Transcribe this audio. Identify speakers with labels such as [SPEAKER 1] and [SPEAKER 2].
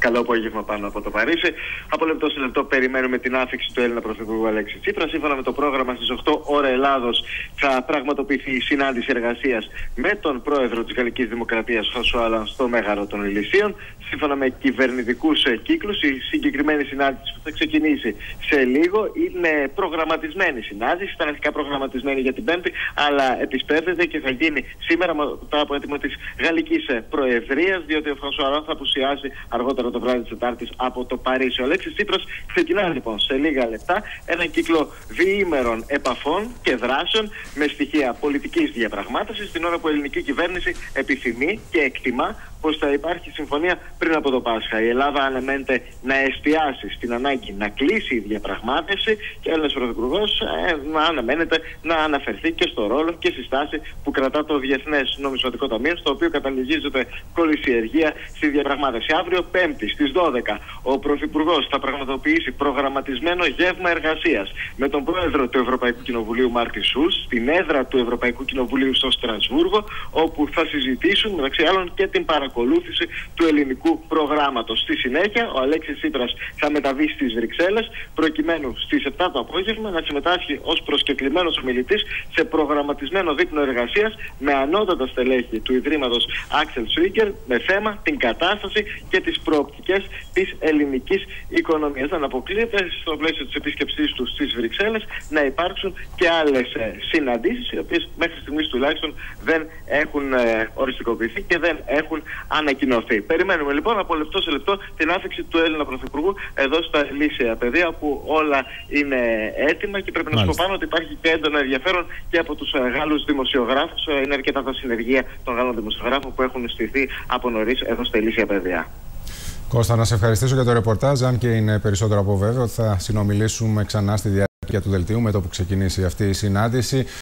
[SPEAKER 1] Καλό απόγευμα πάνω από το Παρίσι. Από λεπτό σε λεπτό περιμένουμε την άφιξη του Έλληνα Πρωθυπουργού Αλέξη Τσίπρα. Σύμφωνα με το πρόγραμμα, στις 8 ώρα Ελλάδος θα πραγματοποιηθεί η συνάντηση εργασίας με τον πρόεδρο της Γαλλικής Δημοκρατίας, Φρανσουά Ολάντ, στο Μέγαρο των Ελυσίων. Σύμφωνα με κυβερνητικούς κύκλους, η συγκεκριμένη συνάντηση που θα ξεκινήσει σε λίγο είναι προγραμματισμένη συνάντηση. Ήταν αρχικά προγραμματισμένη για την Πέμπτη, αλλά επισπεύδεται και θα γίνει σήμερα μετά από έτοιμο της Γαλλικής Προεδρίας, διότι ο Φρανσουά Ολάντ θα απουσιάσει αργότερα το βράδυ της Τετάρτης από το Παρίσι. Ο Αλέξης Τσίπρας ξεκινά λοιπόν σε λίγα λεπτά έναν κύκλο διήμερων επαφών και δράσεων με στοιχεία πολιτικής διαπραγμάτευσης, την ώρα που η ελληνική κυβέρνηση επιθυμεί και εκτιμά πως θα υπάρχει συμφωνία πριν από το Πάσχα. Η Ελλάδα αναμένεται να εστιάσει στην ανάγκη να κλείσει η διαπραγμάτευση και ο Έλληνας Πρωθυπουργός αναμένεται να αναφερθεί και στο ρόλο και στη στάση που κρατά το Διεθνές Νομισματικό Ταμείο, στο οποίο καταλογίζεται κολυσιεργία στη διαπραγμάτευση. Αύριο, Πέμπτη, στις 12, ο Πρωθυπουργός θα πραγματοποιήσει προγραμματισμένο γεύμα εργασίας με τον πρόεδρο του Ευρωπαϊκού Κοινοβουλίου, Μάρτιν Σούλτς, στην έδρα του Ευρωπαϊκού Κοινοβουλίου στο Στρασβούργο, όπου θα συζητήσουν μεταξύ άλλων και την παρακολούθηση του ελληνικού προγράμματος. Στη συνέχεια, ο Αλέξης Τσίπρας θα μεταβεί στις Βρυξέλλες, προκειμένου στις 7 το απόγευμα να συμμετάσχει ως προσκεκλημένος ομιλητής σε προγραμματισμένο δείπνο εργασίας με ανώτατα στελέχη του Ιδρύματος Άξελ Σουίγκερ, με θέμα την κατάσταση και τις προοπτικές της ελληνικής οικονομίας. Δεν αποκλείεται στο πλαίσιο της επίσκεψής του στις Βρυξέλλες να υπάρξουν και άλλες συναντήσεις, οι οποίες μέχρι στιγμής τουλάχιστον δεν έχουν οριστικοποιηθεί και δεν έχουν ανακοινωθεί. Περιμένουμε λοιπόν από λεπτό σε λεπτό την άφιξη του Έλληνα Πρωθυπουργού εδώ στα Ηλίσια Παιδεία, όπου όλα είναι έτοιμα και πρέπει να σου πω πάνω ότι υπάρχει και έντονο ενδιαφέρον και από τους Γάλλους δημοσιογράφους. Είναι αρκετά τα συνεργεία των Γάλλων δημοσιογράφων που έχουν στηθεί από νωρίς εδώ στα Ηλίσια Παιδεία.
[SPEAKER 2] Κώστα, να σε ευχαριστήσω για το ρεπορτάζ, αν και είναι περισσότερο από βέβαιο ότι θα συνομιλήσουμε ξανά στη διάρκεια του δελτίου με το που ξεκινήσει αυτή η συνάντηση.